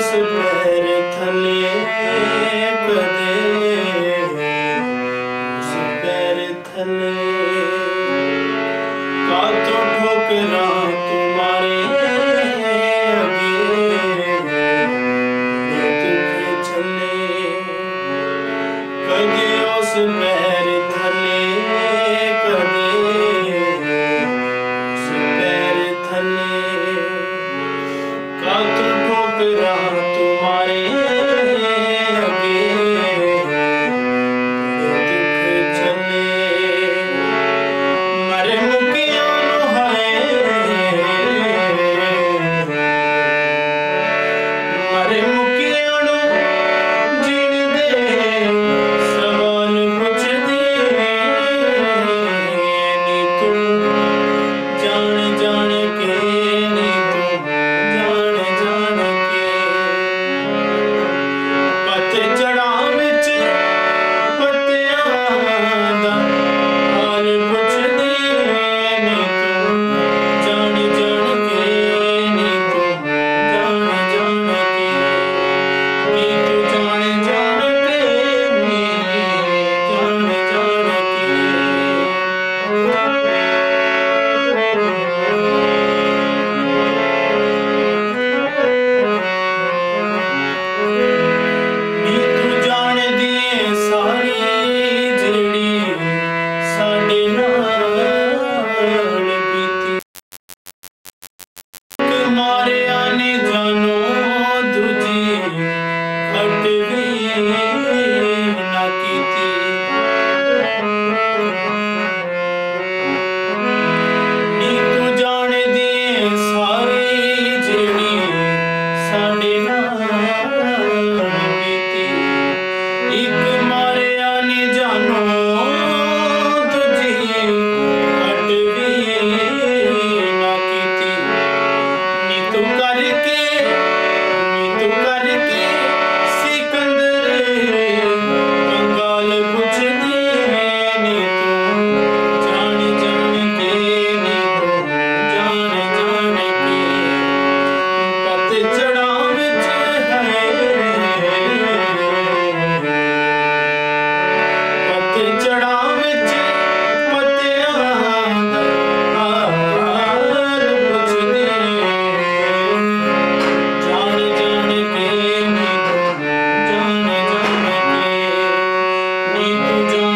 पैर थले कदे उस पैर थले का तो ठोकरा तुम्हारे आगे दुख चले कदे उस पैर थले कदे उस पैर थले का तो ठोकरा तुम्हारे आगे दुख चले मरे मुकिया हाय मरे मुकिया जीण दे सवाल पुछदी नी तू जान जान के नी तू जान जान के पत्ते चढ़ा विच पत्तियां दा हाल पुछदी नी तू जान जान के नी तू जान जान के नी तू जान जान के नी जान जान के नी तू जान दी सारी जेड़ी साडे नाल बीती मारे आने जानो दूजी खट भी ना कीती नी तू जान दी सारी जेड़ी साडे नाल बीती एक मारे आने जानो दूजी खट भी ना कीती नी तू करके सिकंदर कंगाल पुछदी नी तू जान जान के नी तू जान जान के पत चढ़ा विच है पत चढ़ा विच पत्तियां दा हाल पुछदी जान जान के नी तू जान जान के नी तू जान